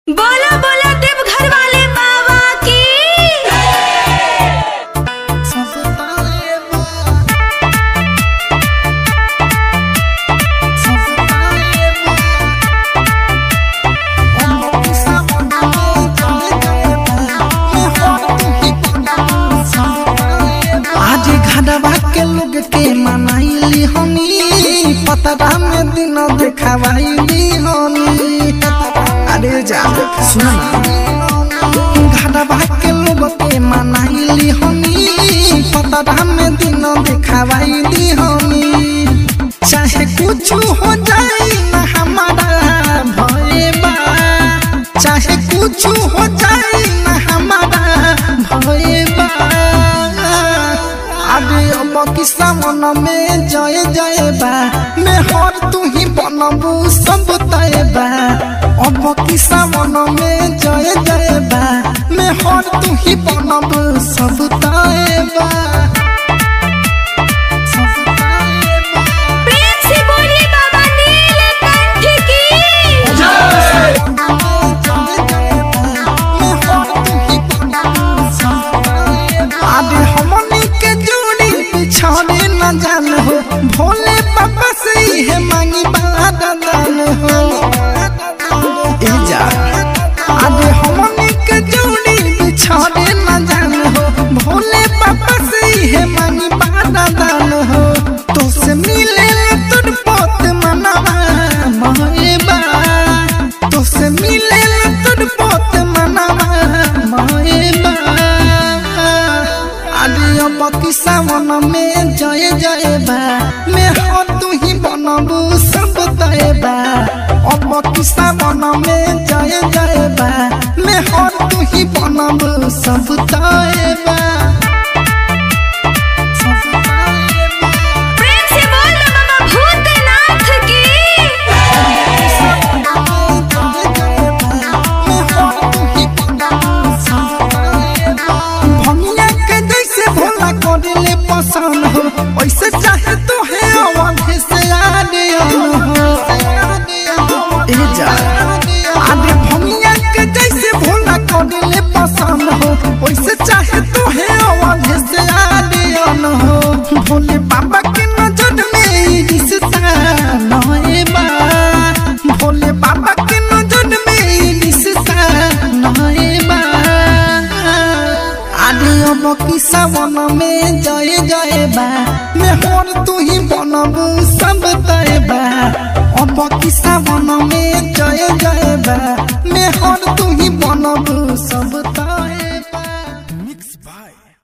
बोलो बोलो देवघर वाले बाबा की। आज घाटवा के लोग के मनाइली हनी, पतरा में दिन देखावाइली हनी। अरे जा सुन घाटवा के लोग के मनाइली हनी, पतरा में दिन देखावाइली हनी। चाहे कुछ हो जाए ना हमारा भयबा, चाहे कुछ हो जाए ना हमारा भयबा। अरे अब की सावन में जय जय बा, मैं हर तू ही बनबू सब तय बा। अब की सावन में जय जय बा, मैं हर तू ही बनबू सब तय बा। प्रेम से बोलिए बाबा नीलकंठ की। अरे हमनी के जोड़ी पिछड़े न जान हो, भोले बाबा से है मांगी बादान हो। ए जा अरे हमनी के जोड़ी पिछड़े न जान हो, भोले बाबा से है मांगी बादान हो। तो से मिले तुर पोत मनवा महबा, तो से मिले तुर पोत मनवा महबा। अरे अब की सावन में जय जय बा, मैं हो तू ही बनबू सब तय बा। अब की सावन में जय जय बा, मैं हो तू ही बनबू सब तय बा। प्रेम से बोलो बाबा भूतनाथ की। भंगिया के जैसे भोला करले पसंद हो, वैसे चाहे तो है अवधि से आने हो। ए जा अरे भंगिया के जैसे भोला करले पसंद हो, वैसे चाहे तो है अवधि से आने हो। भोले बाबा के नजर में ई रिश्ता नएबा, भोले बाबा के नजर में ई रिश्ता नएबा। अरे अब की सावन में जय जय बा, मैं हर तू ही बनबू सब तय बा। अब की सावन में जय जय बा, मैं हर तू ही बनबू सब